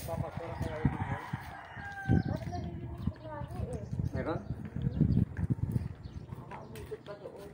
Papasura kaya yun yun? Bakit nalilinis ko lagi eh? Meron? Nakaumikot pa doon.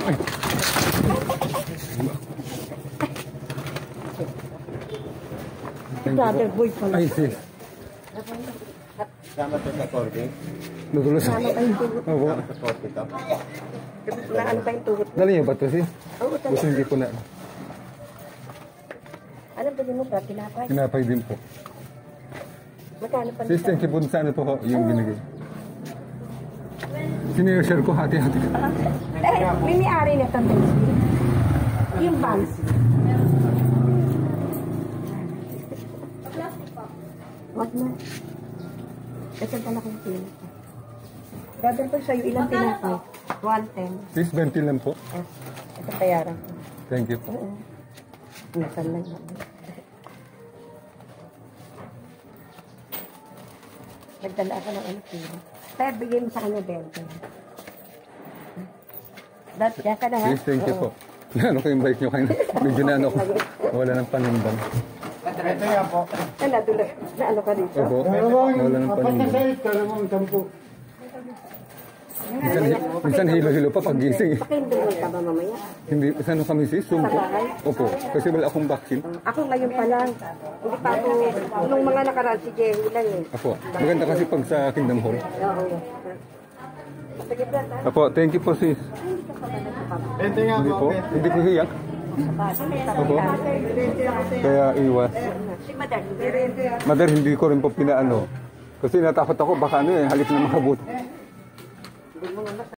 Brother boy pala. Ay, sis. Sama to sa korte. Nagulos. Ano tayong tugot? Opo. Sama sa korte to. Na ano tayong tugot? Dali niyo ba ito, sis? Oo, Gusto talaga. hindi ko na. Anong pwede mo ba? Tinapay? Tinapay din po. Magkano pa Sis, thank you po sa ano po ho, yung binigay. Sinishare ko hati-hati. May may-ari na tatay. Yung banks. Wag na. Kasi pala kong pinapay. Dadal po sa'yo ilang pinapay? 110. Sis, 20 lang po. Ito bayaran ko. Thank you po. Oo. Nasaan lang yan. Nagdala ako ng ano kilo. Kaya bigay mo sa kanya 20. Diyan ka na ha? Sis, thank you po. Ano ko yung bike nyo kayo? Medyo na ano ko. Wala ng panimbang. Ito yan po. Nadulas. Na ano ka dito? Opo. Wala ng panimbang. Minsan hilo-hilo pa pag gising. Pakiinduman ka ba mamaya? Hindi, saan kami sis? Sumpo. Opo. Kasi wala akong vaccine. Ako ngayon pa lang. Hindi pa ako, nung mga nakaraan si Jehu lang eh. Opo. Maganda kasi pag sa Kingdom Hall. Oo. Sige, brad, ha? Opo, thank you po sis. Ito nga Hindi po. po. Hindi po hiyak. Opo. Kaya iwas. Si Madar, Mother, hindi ko rin po pinaano. Kasi natakot ako, baka ano eh, halip na makabuti.